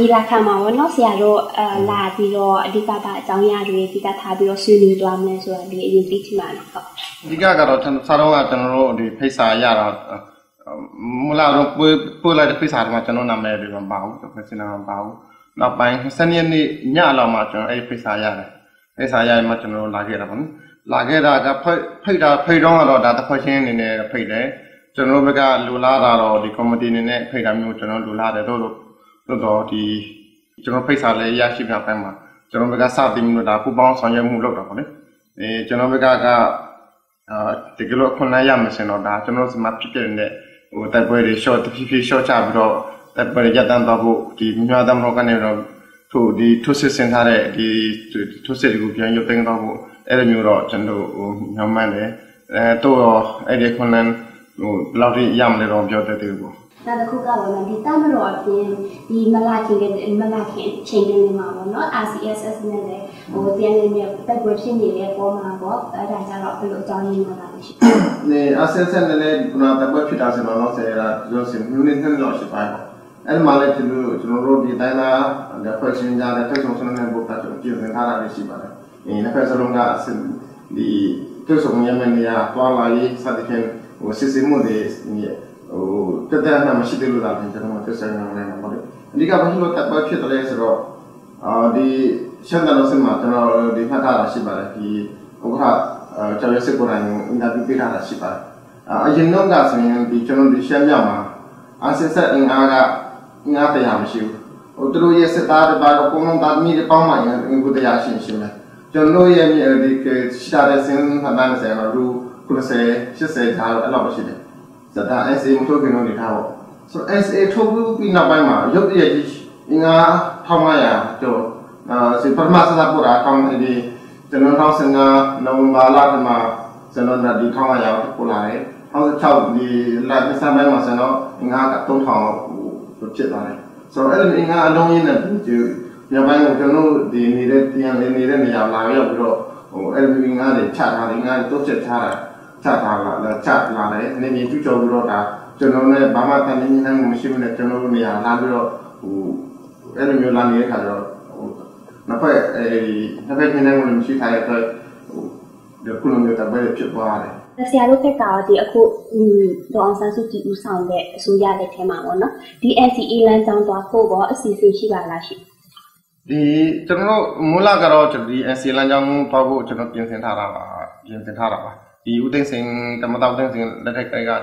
มีราคามาวันนอกเสียโรลาบิโรดีกาบะจังยาดูดีกาทาบิโรซูนีตัวมันส่วนดียินดีที่มาครับดีกาก็ท่านสารวัตรจันโรดีภาษายาเราเมื่อเราพูดอะไรภาษามาจันโรนำเลยดีกว่าเบาภาษาเราเบาเราไปเส้นนี้เนี่ยเรามาจันไอ้ภาษายาเลยภาษายามาจันโรลาเกราบลาเกราจะเพย์ร้องเราดัตเพย์เชนเนี่ยเพย์เลยจันโรเบกาลูลาเราดีคอมเมดี้เนี่ยเพย์ดามิวจันโรลูลาเดโรดีจันโรภาษาเลยยาชิบนาไปมาจันโรเบกาซาติมิโนดาผู้บ้องสัญญามูลกเราเนี่ยจันโรเบกาก็ตะกี้เราคนนั้นยามไม่ใช่นอดาจันโรสมาพิจารณาแต่พอดีช็อตพี่ช็อตจับเราแต่พอดีจัดตั้งตัวผู้ที่มีอาดามเรากันเนี่ยเราถูกดีทุกสิ่งสิ่งอะไรดีทุกสิ่งที่กูเพียงยกตั้งตัวผู้เอเดมิวเราจันโรยามมันเลยตัวไอเด็กคนนั้นเราที่ยามเลยเราเพียงแต่ตัวผู้แต่ตะคุกก็ว่าดีตามรอเป็นดีมาลาคิงกันมาลาคิงเชงกันมาว่าเนาะ RCSS เนี่ยเลยเตียนเนี่ยแต่บริษัทนี่เลยพอมาบอกได้จะเราเป็นจอยิงมาได้ใช่เนี่ย RCSS เนี่ยคุณอาแต่บริษัทที่เราเนาะเสียละจนสิ่งยูนิคเราใช่ไหมเอ็นมาเลยที่เราจนเราดีแต่ละเดี๋ยวเพื่อนสิ่งจะได้เพื่อนส่งสิ่งนั้นบุกตาจนที่เราทำอะไรใช่ไหมเนี่ยนักเรียนสรุปว่าสิ่งดีเพื่อนส่งยังไม่เนี่ยตัวอะไรสัตว์ที่ว่าสิ่งมุดเนี่ยก็แต่เราไม่ใช่ดีรู้ได้จริงๆเราไม่ใช่ยังไงนะมันดีกับที่เราแต่บริษัทอะไรสิเราดีเช่นนั้นเราสิ่งมาจนเราดีพัฒนาใช่ไหมที่ผมว่าจะ有些个人应该比别他的西吧，因农家是因比就农的先苗嘛，现在应该得样修，我这路也是打的把个工农打米的帮忙，应不得样新修呢，就农业米的个其他的生产单的些嘛，如可能些些些他老不是的，这他 SA 木头给农的他哦，说 SA 初步比那边嘛，有的也应该他妈呀就是帕玛斯他不拉他们的。จันทร์ท้องสิงห์นวมบาลาดมาจันทร์ดีท้องยาวทุกคนเลยท้องเช่าดีหลายไม่ทราบไม่มาเสนออิงอากับต้นทองสุดเจ็ดอะไรส่วนอิงอาลงยินเนี่ยจู่ยังไปงจันทร์ดีนี่เรื่องยังนี่เรื่องยาวลายยาวไปด้วยอิงอาเด็กชาติอิงอาตัวเจ็ดชาติแล้วชาติลายเนี่ยมีจุดโจมตีต่างจันทร์เนี่ยบางมาตอนนี้นั่งมุสลิมเนี่ยจันทร์เนี่ยลายไปด้วยมีลายนี้ค่ะนับไปที่นั่งมันมีไทยก็เดี๋ยวคุณลองดูแต่ไม่ได้ผิดว่าเลยแต่เสียรูปเพกาวที่အခုดองซันสุจิอุဆောင်တဲ့အစိုးရတဲ့ထဲမှာပေါ့နော်ဒီ NCA လမ်းကြောင်းသွားဖို့တော့အစီအစဉ်ရှိပါလားရှိဒီကျွန်တော်မူလကတော့ဒီ NCA လမ်းကြောင်းသွားဖို့ကျွန်တော်ပြင်ဆင်ထားတာပါဒီဦးသိန်းစိန်တမတော်သိန်းစိန်လက်ထက်ကဒီ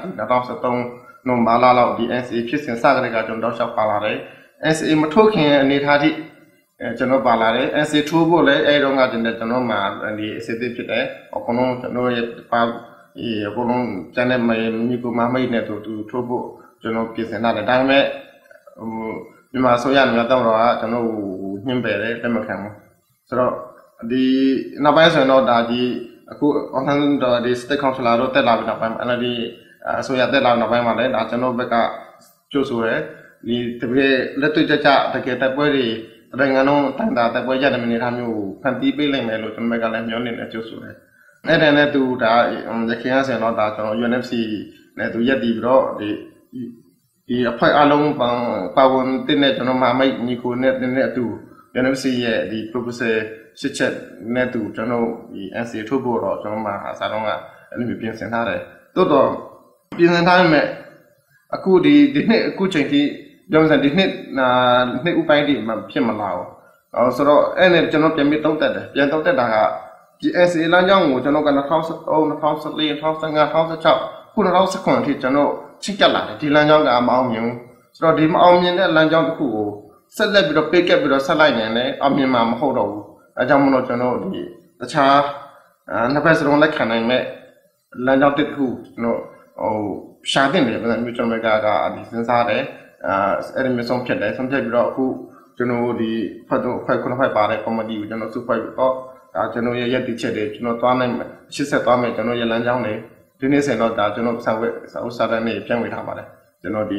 2013နိုဘာလာလောက်ဒီ NCA ဖြစ်စဉ်စတဲ့ကကျွန်တော်ရှောက်ပါလာတယ် NCA မထုတ်ခင်အနေထားထိကျွန်တော်ပါလာတယ် NCA ထိုးဖို့လည်းအဲတော့ကကျွန်တော်မှာဒီအစစ်အဖြစ်တယ်အကုန်လုံးကျွန်တော်ရဲ့ပါအကုန်လုံးကျန်တဲ့မိကူမမိတ်နဲ့သူထိုးဖို့ကျွန်တော်ပြင်ဆင်ထားတယ်ဒါပေမဲ့မြန်မာဆိုရနေတော့ကျွန်တော်ညှင်းပယ်တယ်လက်မခံဘူးဆိုတော့ဒီနောက်ပိုင်းဆိုရင်တော့ဒါဒီအခုအောင်ဆန်းဒီ State Councilor တို့တက်လာပြီးနောက်ပိုင်းအဲ့ဒီအစိုးရတက်လာနောက်ပိုင်းမှာလည်းဒါကျွန်တော်ဘက်ကကြိုးဆိုရဲဒီတကယ်လက်တွေ့ကြတကယ်တက်ပွဲတွေแต่งานน้องต่างตาแต่ว่าญาติมันนี่ทำอยู่พันตีไปเลยไหมลูกจนไม่กันแล้วย้อนเนี่ยจุดสุดเลยเนี่ยตัวตาจะเขียนเสียงเราตาจน UNFC เนี่ยตัวญาติบล็อกดีอภัยอารมณ์บางปาวนติเนี่ยจนมาไม่มีคนเนี่ยตัว UNFC เนี่ยดี proposal ชิดเช็ดเนี่ยตัวจนดี NCA ทุบบัวเราจนมาสารองอ่ะอันนี้มีเปลี่ยนเส้นทางเลยตัวเปลี่ยนเส้นทางไหมกูดีเนี่ยกูเจงที่ยอมสั่งดิเนี่ยเนี่ยอุปนิมันเพี้ยนมาแล้วสำหรับเนี่ยจนเราเปลี่ยนไม่ต้องแต่เปลี่ยนต้องแต่ด่า GSA ล้านย่างหูจนเรากันท้องสักท้องสักเลี้ยท้องสักงาท้องสักเจ้าคุณเราสักคนที่จนเราชิคกี้พายที่ล้านย่างกับมาเอาเมียงสำหรับที่มาเอาเมียงเนี่ยล้านย่างคู่เสร็จแล้วไปเราเปิดแก้ไปเราสลายเนี่ยเอาเมียมาเข้าเราอาจารย์มันจนเราดีแต่ช้านับไปสุดลงเล็กขนาดไหนล้านย่างติดคู่เนาะชาติเนี่ยเป็นมิจฉาเมกากับดิสินซาเลยအဲ့ဒီမျိုးဆုံးဖြစ်တယ်ဆုံးဖြတ်ပြီးတော့အခုကျွန်တော်ဒီဖတ်တော့ဖိုက်ခုနဖိုက်ပါတဲ့ comedy ကိုကျွန်တော်စုဖိုက်ပြီးတော့ဒါကျွန်တော်ရဲ့ရက်တိချက်တွေကျွန်တော်သွားနိုင်မယ်ရှစ်ဆက်သွားမယ်ကျွန်တော်ရဲ့လမ်းကြောင်းတွေဒီနေ့ဆိုတော့ဒါကျွန်တော်စာအုပ်စာတမ်းတွေပြန်ဝေထားပါတယ်ကျွန်တော်ဒီ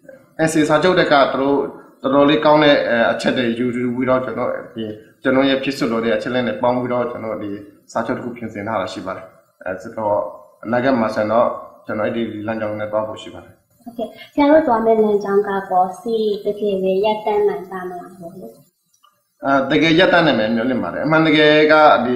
NCA စာချုပ်တက်ကတော်တော်လေးကောင်းတဲ့အချက်တွေယူပြီးတော့ကျွန်တော်ရဲ့ဖြစ်စွလို့တဲ့အချက်လေးနဲ့ပေါင်းပြီးတော့ကျွန်တော်ဒီစာချုပ်တစ်ခုပြင်ဆင်ထားတာရှိပါတယ်ဆိုတော့အနာဂတ်မှာဆိုတော့ကျွန်တော်အဲ့ဒီလမ်းကြောင်းနဲ့သွားဖို့ရှိပါတယ်အเคဆရာတို့သွားမယ့်လမ်းကြောင်းကပေါ်စီတကယ်ပဲရက်တန်းနိုင်ပါမလားဟုတ်လို့တကယ်ရက်တန်းနိုင်မယ်မျိုးလင့်ပါတယ်အမှန်တကယ်ကဒီ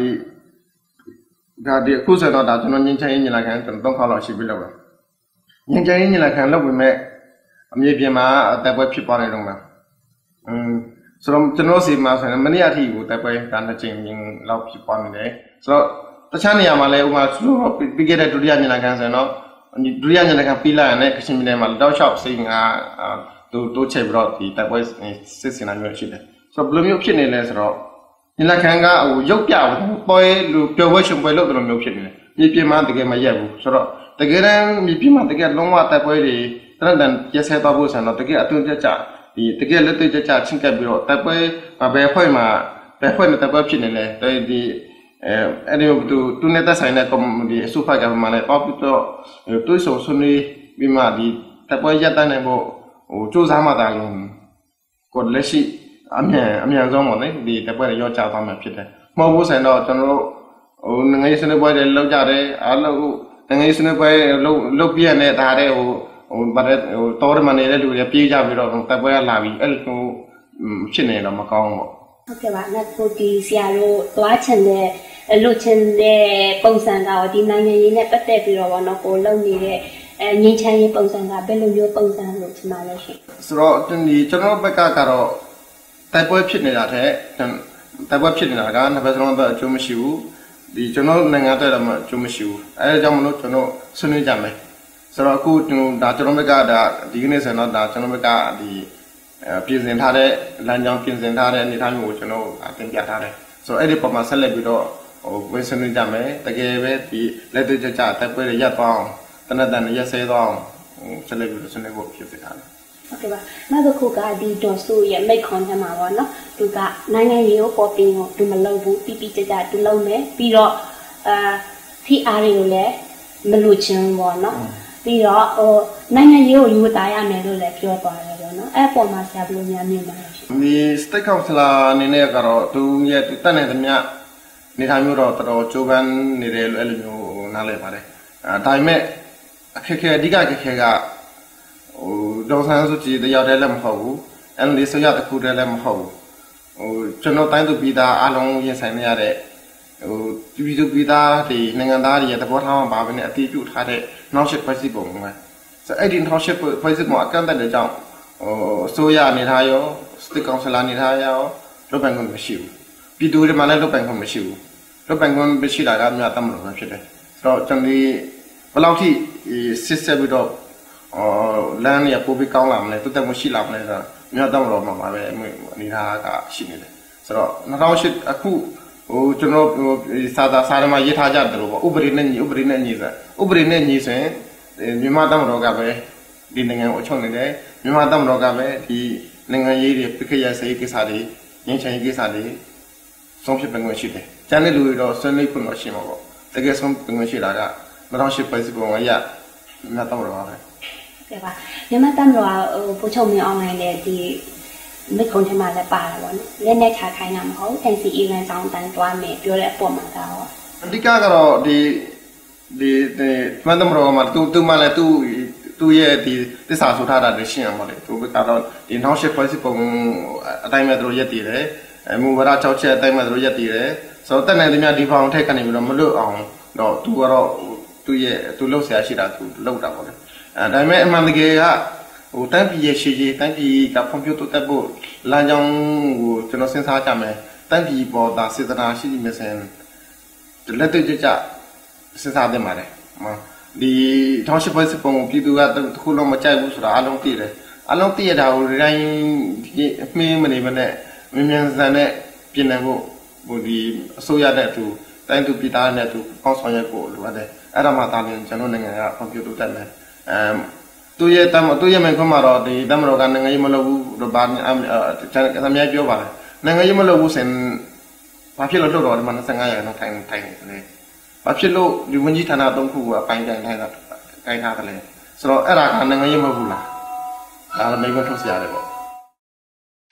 အခုဆိုတော့ဒါကျွန်တော်ငင်းချင်းညီလာခံကျွန်တော်3ခေါက်လောက်ရှိပြီလို့ပဲငင်းချင်းညီလာခံလုပ်ပြီးမဲ့အမြင်ပြင်မှာတက်ပွဲဖြစ်သွားနေတော့မှာဆိုတော့ကျွန်တော်စီမှာဆိုရင်မနေ့အထိကိုတက်ပွဲဒါနှစ်ချိန်လောက်ဖြစ်သွားနေတယ်ဆိုတော့တခြားနေရာမှာလည်းဥပမာဆိုတော့ပြီးခဲ့တဲ့ဒုတိယညီလာခံဆိုရင်တော့ဒုတိယညီလာခံပြီးလာရင်လည်းကချင်ပြည်နယ်မှာတောက်လျှောက်စိတ်ငါတိုးချဲ့ပြီးတော့ဒီတက်ပွဲစစ်စင်တာမျိုးရှိတယ်ဆိုတော့ဘယ်လိုမျိုးဖြစ်နေလဲဆိုတော့ညီလာခံကဟိုရုပ်ပြပွဲလူပျော်ပွဲရှင်ပွဲလုပ်တယ်လို့မျိုးဖြစ်နေတယ်မြေပြင်မှာတကယ်မရက်ဘူးဆိုတော့တကယ်တမ်းမြေပြင်မှာတကယ်လုံးဝတက်ပွဲတွေတရတန်ရက်ဆဲသွားဖို့ဆိုတော့တကယ်အသွင်ကြဒီတကယ်လက်တွေ့ကြချင်းကပ်ပြီးတော့တက်ပွဲဘယ်ဖွဲ့မှာဘယ်ဖွဲ့နဲ့တက်ပွဲဖြစ်နေလဲဒီအဲ့ဒီသူနဲ့ဆိုင်တဲ့ community အစုဖက်ကမှလည်းပေါ့ပြီးတော့တွေးဆုံဆွေးနွေးပြီးမှဒီတက်ပွဲရက်တန်းနိုင်ဖို့ဟိုစူးစမ်းမှသာလို့ကိုလက်ရှိအမြန်ဆုံးပေါ့နော်ဒီတက်ပွဲတွေရောချသွားမှာဖြစ်တယ်မဟုတ်ဘူးဆိုရင်တော့ကျွန်တော်တို့ဟိုငွေစနေပွဲတွေလောက်ကြတယ်အားလုံးငွေစနေပွဲလုတ်ပြည့်တဲ့ဒါတဲ့ဟိုဗတ်ဟိုတော်ရမနေတဲ့လူတွေပြေးကြပြီးတော့တက်ပွဲလာပြီးအဲ့လိုဖြစ်နေတော့မကောင်းဘူးပေါ့ဟုတ်ကဲ့ပါငါကိုဒီဆရာတို့သွားချင်တဲ့လို့ချင်တဲ့ပုံစံကတော့ဒီနိုင်ငံရေးနဲ့ပတ်သက်ပြီးတော့ဗောနော်ကိုလုံနေတဲ့ငင်းချမ်းရေးပုံစံကဘယ်လိုမျိုးပုံစံလို့ဒီမှာလဲရှိဆိုတော့ဒီကျွန်တော်ဘက်ကကတော့တိုက်ပွဲဖြစ်နေတာတဲ့တိုက်ပွဲဖြစ်နေတာကနှစ်ဘက်စလုံးတော့အကျိုးမရှိဘူးဒီကျွန်တော်နိုင်ငံတက်တော့မှအကျိုးမရှိဘူးအဲဒါကြောင့်မလို့ကျွန်တော်ဆွေးနွေးကြမယ်ဆိုတော့အခုဒါကျွန်တော်ဘက်ကဒါဒီကနေ့ဆိုတော့ဒါကျွန်တော်ဘက်ကဒီပြင်ဆင်ထားတဲ့လမ်းကြောင်းပြင်ဆင်ထားတဲ့အနေအထားမျိုးကိုကျွန်တော်တင်ပြထားတယ်ဆိုတော့အဲ့ဒီပုံမှာဆက်လက်ပြီးတော့ဟိုဝင်ဆွေးနွေးကြမယ်တကယ်ပဲဒီလက်တွေ့ကြတက်ပွဲတွေရပ်သွားအောင်တနက်တန်ရက်ဆဲသွားအောင်ဆက်လက်ပြီးဆွေးနွေးဖို့ဖြစ်ထားတယ်ဟုတ်ကဲ့ပါနောက်တစ်ခုကဒီဒေါ်စုရဲ့မိတ်ခွန်ထဲမှာပေါ့နော်သူကနိုင်ငံရေးကိုပေါ်တင်ကိုသူမလုပ်ဘူးပြီးသူလုပ်မယ်ပြီးတော့ဖိအားတွေကိုလည်းမလို့ချင်းပေါ့နော်ပြီးတော့ဟိုနိုင်ငံရေးကိုယူသားရမယ်လို့လည်းပြောသွားတယ်ပေါ့နော်အဲ့ပေါ်မှာဆရာဘယ်လိုများမြင်ပါလဲဒီ state councilor အနေနဲ့ကတော့သူရဲ့တက်နေတဲ့မြတ်နေထိုင်မျိုးတော့တော်တော်ကြိုးပမ်းနေတယ်လို့အဲ့လိုမျိုးနားလည်ပါတယ်ဒါပေမဲ့အခက်အခဲအဓိကအခက်အခဲကဟိုဒေါ်ဆန်းစုကြည်တယောက်တည်းလည်းမဟုတ်ဘူးအဲ့ဒီဆိုရတစ်ခုတည်းလည်းမဟုတ်ဘူးဟိုကျွန်တော်တိုင်းသူပြည်သားအလုံးရင်ဆိုင်နေရတဲ့ဟိုပြည်သူပြည်သားတွေနိုင်ငံသားတွေရဲ့သဘောထားမှာပါပဲနဲ့အတိအကျထားတဲ့နောက်ဆက်ဖွဲ့စည်းပုံပဲဆိုအဲ့ဒီနောက်ဆက်ဖွဲ့စည်းပုံအကန့်အသတ်တွေကြောင့်ဟိုအစိုးရအနေထားရောစတစ်ကောင်ဆလာအနေထားရောလုပ်ပိုင်ခွင့်မရှိဘူးပြည်သူတွေမှလည်းလုပ်ပိုင်ခွင့်မရှိဘူးလုပ်ပိုင်ခွင့်မရှိတာကမြတ်တမ်းလို့ပဲဖြစ်တယ်ဆိုတော့ကျွန်တော်ဒီဘယ်လောက်ထိစစ်ဆက်ပြီးတော့လမ်းရပို့ပြီးကောင်းလာမလဲတိုးတက်မှုရှိလာမလဲဆိုတော့မြတ်တမ်းလို့မှာပါပဲအနေထားကရှိနေတယ်ဆိုတော့2008အခုဟိုကျွန်တော်စာရမရေးထားကြတယ်လို့ပေါ့ဥပဒေနဲ့ညီဆိုဥပဒေနဲ့ညီဆိုရင်မြန်မာတမ်းတော်ကပဲဒီနိုင်ငံကိုအချုပ်နေတယ်မြန်မာတမ်းတော်ကပဲဒီနိုင်ငံရေးတွေပြခရစေကိစ္စတွေငင်းချင်ရေးကိစ္စတွေဆုံးဖြတ်ပုံရှိတယ်ကျန်တဲ့လူတွေတော့ဆွေးနွေးဖို့တော့ရှိမှာပေါ့တကယ်ဆုံးပုံရှိတာက2008ဖွဲ့စည်းပုံကရမြန်မာတမ်းတော်ပါပဲကဲပါမြန်မာတမ်းတော်ကဟိုပို့ချုပ်မင်း online နဲ့ဒီမိခုံးထဲမှာလည်းပါတာပေါ့နော်လက်နဲ့ချခိုင်းတာမဟုတ် NCE လမ်းကြောင်းတန်းသွားမယ်ပြောတဲ့အပေါ်မှာကတော့အဓိကကတော့ဒီမြန်မာတမ်းတော်မှာသူမှလည်းသူ့ရဲ့ဒီသစ္စာဆိုထားတာတွေရှင်းအောင်ပါလေသူကတော့ဒီ2008ဖွဲ့စည်းပုံအတိုင်းမဲ့တို့ရက်တည်တယ်မူဝါဒ6ချက်အတိုင်းမဲ့တို့ရက်တည်တယ်ဆိုတော့တက်နိုင်သမျှဒီဖောင်ထက်ကနေပြီးတော့မလွတ်အောင်တော့သူကတော့သူလှုပ်ရှားရှိတာသူလှုပ်တာပေါ့လေဒါပေမဲ့အမှန်တကယ်ကဟိုတန်းပြည်ရဲ့ရှေ့ကြီးတန်းပြည်ကဖွံ့ဖြိုးတိုးတက်ဖို့လမ်းကြောင်းကိုကျွန်တော်စဉ်းစားကြမယ်တန်းပြည်ပေါ်တာစေတနာရှိနေမယ်ဆိုရင်လက်တွေ့ကြစဉ်းစားသင့်ပါတယ်ဒီ2008ဖွဲ့စည်းပုံကိုပြည်သူကတစ်ခုလုံးမကြိုက်ဘူးဆိုတာအလုံးသိတယ်အလုံးသိရတာကိုတိုင်းမှင်းမနေမနဲ့မြန်ဆန်နဲ့ပြင်နိုင်ဖို့ဟိုဒီအစိုးရတဲ့သူတိုင်းသူပြည်သားနဲ့သူပေါင်းဆောင်ရွက်ဖို့လိုအပ်တယ်အဲ့ဒါမှသာလျှင်ကျွန်တော်နိုင်ငံကဖွံ့ဖြိုးတိုးတက်မယ်သူရဲ့မန်ခွန်းမှာတော့ဒီတမတော်ကနိုင်ငံရေးမလုပ်ဘူးတော့ဗာအများပြောပါတယ်နိုင်ငံရေးမလုပ်ဘူးဆိုရင်ဘာဖြစ်လို့လွတ်တော်ဒီမှာ25ရာခိုင်နှုန်းထိုင်နေတယ်ဘာဖြစ်လို့ဒီဝန်ကြီးဌာန3ခုကအပိုင်းတိုင်းထိုင်တာကိုင်းထားတယ်လဲဆိုတော့အဲ့ဒါကနိုင်ငံရေးမဟုတ်ဘူးလားဒါလည်းမိဘထုတ်စရာလေပေါ့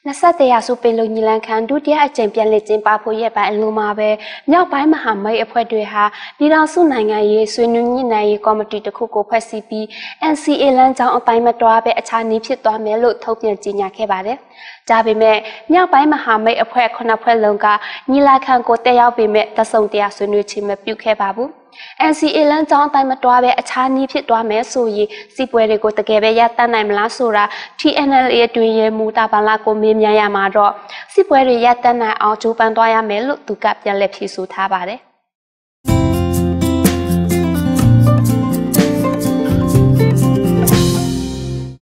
นักศึกษาสุเป็นลงยิลังคันดูที่อาจารย์เปลี่ยนเลจินปาพูเยบายลูมาเบเงาไปมหาไม่อภัยด้วยฮะปีเราสู้นายไงเยส่วนนึงยี่นายกอมติตะคุโกพัสซีปี NCA ลังจังเอาไปมาตัวเบอาชานี้ผิดตัวเมลุทบเปลี่ยนจีนยาแค่บาดเดจ้าเบเมเงาไปมหาไม่อภัยคนอภัยลงกายิลังคันโกเตยาวเบเมตะส่งเตียส่วนนึงชิมปิวแค่บาบุ NCA ลังจังไปมาตัวเบอาชานี้ผิดตัวเมสุยสิป่วยเรโกตะเกเบยาตันนายมลาสุรา TNLA ด้วยเยมูตาบาลาโกเมียมยามาดอสิป่วยเรียตันนายเอาจูปันตัวเมลุตุกับยันเล็บพิสูจน์ท่าบาดเด